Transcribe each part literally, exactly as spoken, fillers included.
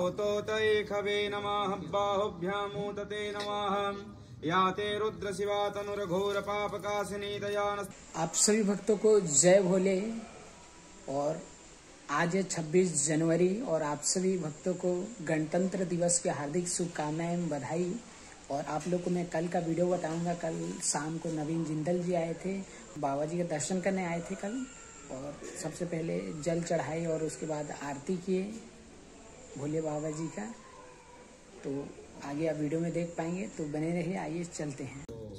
तोतैखवे नमः बाहुभ्यामुदते नमः याते रुद्र शिवा तनुर्घोर पापकाशिनी दयान। आप सभी भक्तों को जय भोले। और आज है छब्बीस जनवरी और आप सभी भक्तों को गणतंत्र दिवस की हार्दिक शुभकामनाएं, बधाई। और आप लोग को मैं कल का वीडियो बताऊंगा। कल शाम को नवीन जिंदल जी आए थे, बाबा जी का दर्शन करने आए थे कल। और सबसे पहले जल चढ़ाई और उसके बाद आरती किए भोले बाबा जी का। तो आगे आप वीडियो में देख पाएंगे, तो बने रहिए। आइए चलते हैं।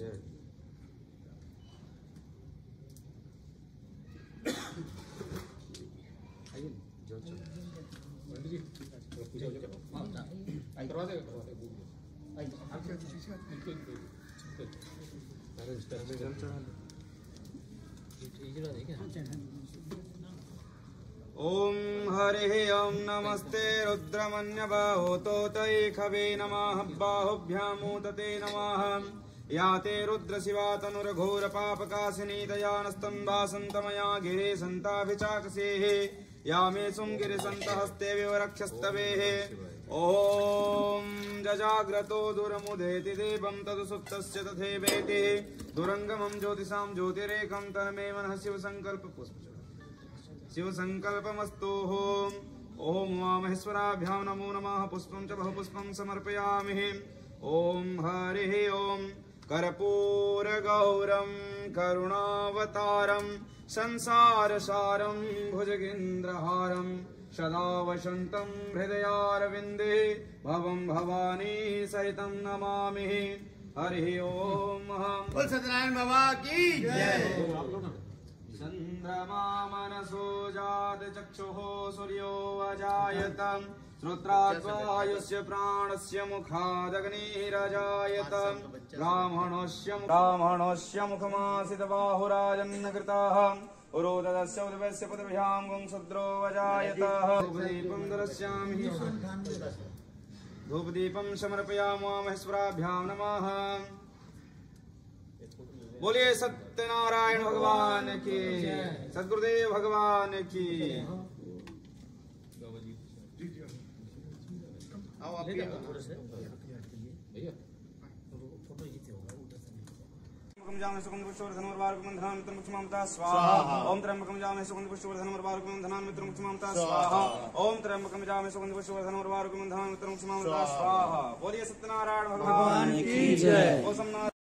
ओम हरे ओम नमस्ते रुद्रमन्यबाहो तोतैखवे नमः बाहुभ्यामुदते नमः याते रुद्र शिवा तनुर्घोर पापकाशिनी दयानस्तम्भासन्तमया गिरे सन्ताभिचाकसेः या मे सुंगिरिसन्तहस्ते विवरक्षस्तवेः। ओम जजाग्रतो दुरमुदेति देवं तदुसुप्तस्य तथैवेति दुरंगमं ज्योतिषां ज्योतिरेकं तन्मे मनः शिवसंकल्प शिव संकल्पमस्तु। ओम उमामहेश्वराभ्यां नमो नमः। पुष्पं च बहुपुष्पं समर्पयामि। ओम हरिः ओम कर्पूरगौरं करुणावतारं संसारसारं भुजगेन्द्रहारं सदा वसन्तं हृदयारविन्दे भवं भवानी सहितं नमामि। हरिः ओम। बोल सत्यनारायण बाबा की जय। चंद्रमा मनसो जात चक्षुः सूर्यो अजायत श्रोत्राद्वायुष्य प्राणस्य मुखादग्निरजायत ब्राह्मणस्य ब्राह्मणस्य मुखमासित बाहुराजन्न कृताः उरोदस्य उर्वस्य पदभ्यां गुंशुद्रो अजायत। धूपदीपं दर्शयामि धूपदीपं समर्पयामि महेश्वराभ्यां नमः। बोलिए सत्यनारायण भगवान की, सद्गुरुदेव भगवान की। स्वाहा ओम त्र्यंबकं जामहे सुगंध पुष्पवर्धनम् उर्वारुकं धनान् मित्रं क्षमामता स्वाहा। ओम त्र्यंबकं जामहे सुगंध पुष्पवर्धनम् उर्वारुकं धनान् मित्रं क्षमामता स्वाहा। बोलिए सत्यनारायण भगवान की जय।